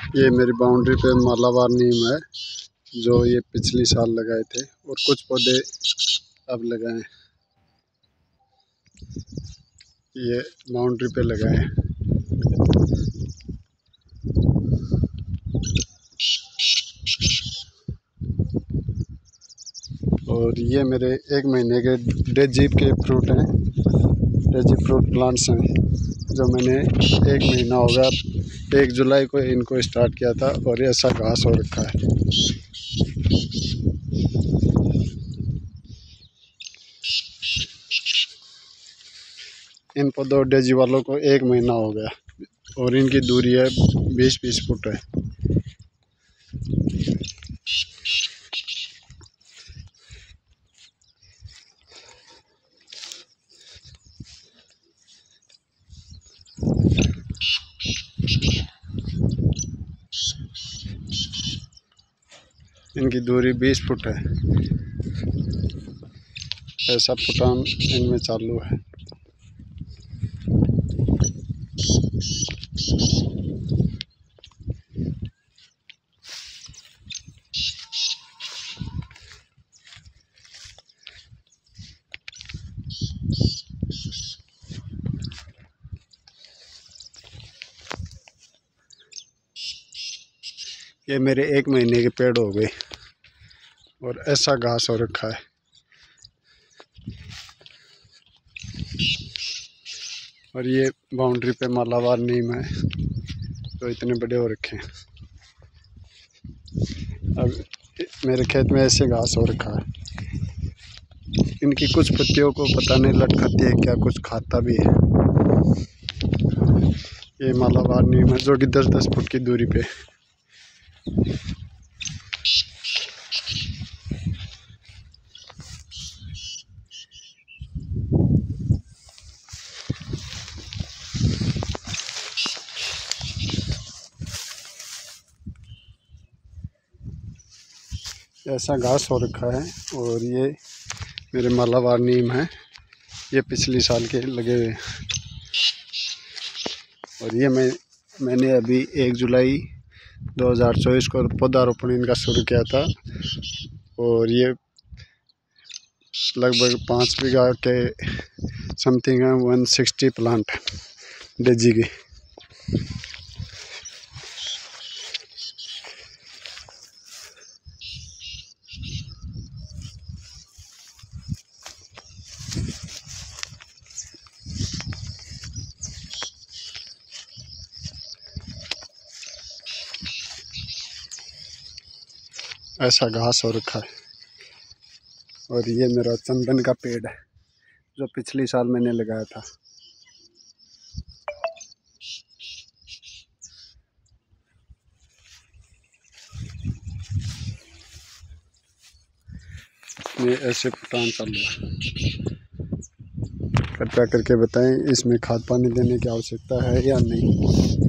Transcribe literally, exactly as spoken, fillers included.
ये मेरी बाउंड्री पे मालाबार नीम है जो ये पिछली साल लगाए थे और कुछ पौधे अब लगाए। ये बाउंड्री पे लगाए। और ये मेरे एक महीने के डेजीप के फ्रूट हैं, डेजी फ्रूट प्लांट्स हैं जो मैंने एक महीना हो गया, एक जुलाई को इनको स्टार्ट किया था और ऐसा घास हो रखा है। इन पौधों डेजी वालों को एक महीना हो गया और इनकी दूरी है बीस बीस फुट है। इनकी दूरी बीस फुट है। ऐसा फुटान इनमें चालू है। ये मेरे एक महीने के पेड़ हो गए और ऐसा घास हो रखा है। और ये बाउंड्री पे मालाबार नीम है तो इतने बड़े हो रखे हैं। अब मेरे खेत में ऐसे घास हो रखा है। इनकी कुछ पत्तियों को पता नहीं लटकती है क्या, कुछ खाता भी है। ये मालाबार नीम है जो कि दस दस फुट की दूरी पे। ऐसा घास हो रखा है और ये मेरे मालाबार नीम है। ये पिछली साल के लगे हुए हैं। और ये मैं मैंने अभी एक जुलाई दो हज़ार चौबीस को पौधारोपण इनका शुरू किया था और ये लगभग पाँच बीघा के समथिंग है, वन सिक्सटी प्लांट डेजी की। ऐसा घास हो रखा है। और ये मेरा चंदन का पेड़ है जो पिछली साल मैंने लगाया था। ये ऐसे फुटान चालू है। कृपया करके बताएं इसमें खाद पानी देने की आवश्यकता है या नहीं।